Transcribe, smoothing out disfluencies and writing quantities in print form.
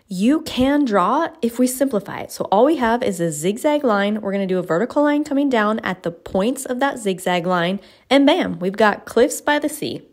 You can draw if we simplify it. So all we have is a zigzag line. We're going to do a vertical line coming down at the points of that zigzag line, and bam, we've got cliffs by the sea.